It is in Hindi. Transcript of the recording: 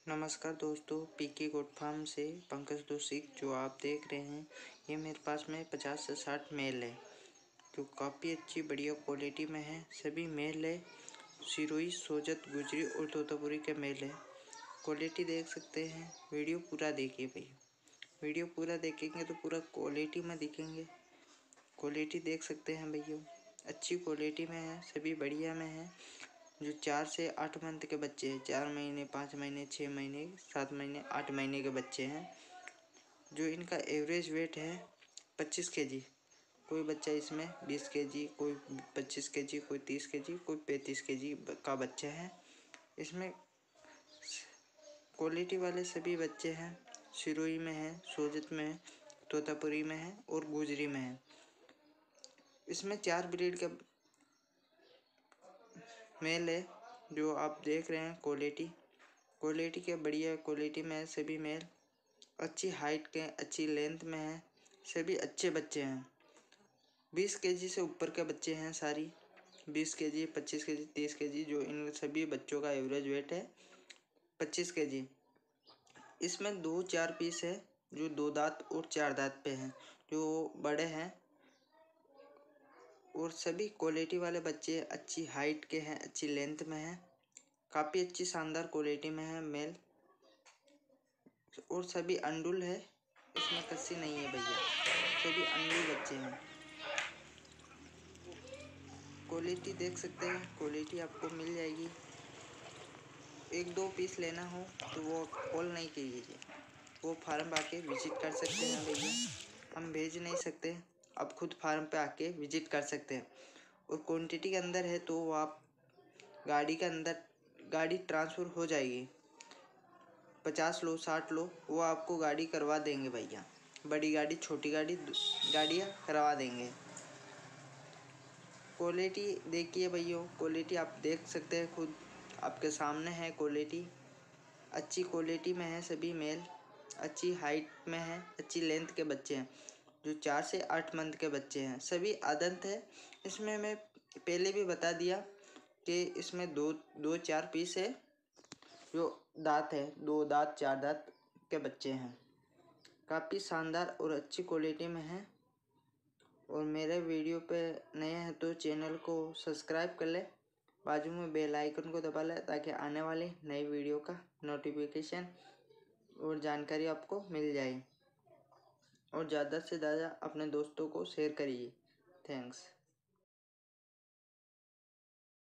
नमस्कार दोस्तों, पीके गोट फार्म से पंकज दोषी जो आप देख रहे हैं, ये मेरे पास में 50 से 60 मेल है जो काफ़ी अच्छी बढ़िया क्वालिटी में है। सभी मेल है, सिरोही, सोजत, गुजरी और तोतापुरी के मेल है। क्वालिटी देख सकते हैं। वीडियो पूरा देखिए भैया, वीडियो पूरा देखेंगे तो पूरा क्वालिटी में दिखेंगे। क्वालिटी देख सकते हैं भैया, अच्छी क्वालिटी में है, सभी बढ़िया में है। जो 4 से 8 मंथ के बच्चे हैं, 4 महीने, 5 महीने, 6 महीने, 7 महीने, 8 महीने के बच्चे हैं। जो इनका एवरेज वेट है 25 केजी। कोई बच्चा इसमें 20 केजी, कोई 25 केजी, कोई 30 केजी, कोई 35 केजी का बच्चा है। इसमें क्वालिटी वाले सभी बच्चे हैं। सिरोही में है, सोजत में है, तोतापुरी में है और गुजरी में है। इसमें 4 ब्रीड के मेल है जो आप देख रहे हैं। क्वालिटी के बढ़िया क्वालिटी में है सभी मेल। अच्छी हाइट के, अच्छी लेंथ में है, सभी अच्छे बच्चे हैं। 20 केजी से ऊपर के बच्चे हैं सारी। 20 केजी, 25 केजी, 30 केजी, जो इन सभी बच्चों का एवरेज वेट है 25 केजी। इसमें 2-4 पीस है जो 2 दांत और 4 दांत पे हैं, जो बड़े हैं। और सभी क्वालिटी वाले बच्चे अच्छी हाइट के हैं, अच्छी लेंथ में हैं, काफ़ी अच्छी शानदार क्वालिटी में है मेल। और सभी अंडुल है, इसमें कस्सी नहीं है भैया, सभी अंडुल बच्चे हैं। क्वालिटी देख सकते हैं, क्वालिटी आपको मिल जाएगी। 1-2 पीस लेना हो तो वो कॉल नहीं कीजिए, वो फार्म आके विजिट कर सकते हैं भैया। हम भेज नहीं सकते, आप खुद फार्म पे आके विजिट कर सकते हैं। और क्वांटिटी के अंदर है तो वो आप गाड़ी के अंदर, गाड़ी ट्रांसफ़र हो जाएगी। 50 लो, 60 लो, वो आपको गाड़ी करवा देंगे भैया। बड़ी गाड़ी, छोटी गाड़ी, गाड़ियाँ करवा देंगे। क्वालिटी देखिए भैया, क्वालिटी आप देख सकते हैं, खुद आपके सामने है क्वालिटी। अच्छी क्वालिटी में है सभी मेल, अच्छी हाइट में है, अच्छी लेंथ के बच्चे हैं। जो 4 से 8 मंथ के बच्चे हैं, सभी आदंत है। इसमें मैं पहले भी बता दिया कि इसमें 2-4 पीस है जो दांत है, 2 दांत 4 दांत के बच्चे हैं। काफ़ी शानदार और अच्छी क्वालिटी में है। और मेरे वीडियो पे नए हैं तो चैनल को सब्सक्राइब कर ले, बाजू में बेल आइकन को दबा ले ताकि आने वाली नई वीडियो का नोटिफिकेशन और जानकारी आपको मिल जाए। और ज़्यादा से ज़्यादा अपने दोस्तों को शेयर करिए। थैंक्स।